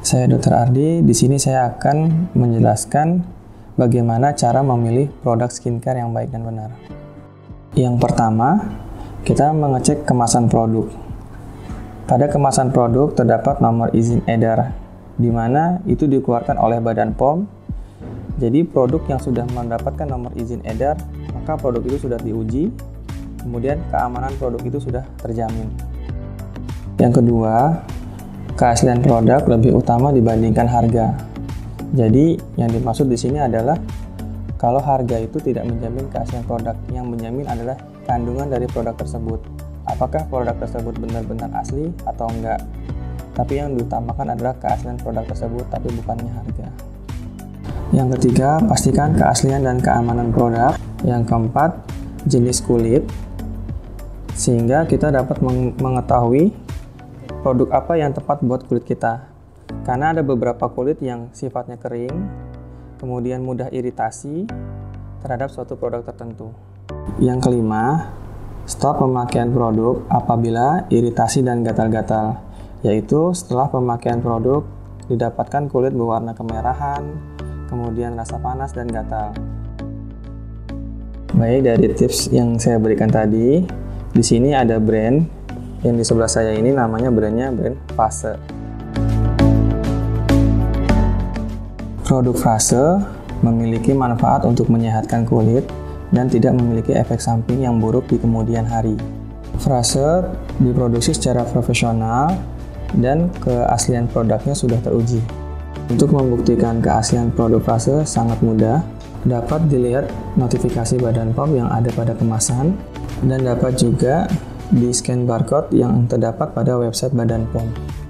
Saya Dr. Ardi. Di sini saya akan menjelaskan bagaimana cara memilih produk skincare yang baik dan benar. Yang pertama, kita mengecek kemasan produk. Pada kemasan produk terdapat nomor izin edar, di mana itu dikeluarkan oleh Badan POM. Jadi produk yang sudah mendapatkan nomor izin edar, maka produk itu sudah diuji, kemudian keamanan produk itu sudah terjamin. Yang kedua, keaslian produk lebih utama dibandingkan harga. Jadi yang dimaksud di sini adalah kalau harga itu tidak menjamin keaslian produk, yang menjamin adalah kandungan dari produk tersebut. Apakah produk tersebut benar-benar asli atau enggak? Tapi yang diutamakan adalah keaslian produk tersebut, tapi bukannya harga. Yang ketiga, pastikan keaslian dan keamanan produk. Yang keempat, jenis kulit, sehingga kita dapat mengetahui produk apa yang tepat buat kulit kita. Karena ada beberapa kulit yang sifatnya kering, kemudian mudah iritasi terhadap suatu produk tertentu. Yang kelima, stop pemakaian produk apabila iritasi dan gatal-gatal, yaitu setelah pemakaian produk didapatkan kulit berwarna kemerahan, kemudian rasa panas dan gatal. Baik, dari tips yang saya berikan tadi, di sini ada brand yang di sebelah saya ini, namanya brand Frase. Produk Frase memiliki manfaat untuk menyehatkan kulit dan tidak memiliki efek samping yang buruk di kemudian hari. Frase diproduksi secara profesional dan keaslian produknya sudah teruji. Untuk membuktikan keaslian produk Frase sangat mudah. Dapat dilihat notifikasi Badan POM yang ada pada kemasan dan dapat juga di scan barcode yang terdapat pada website Badan POM.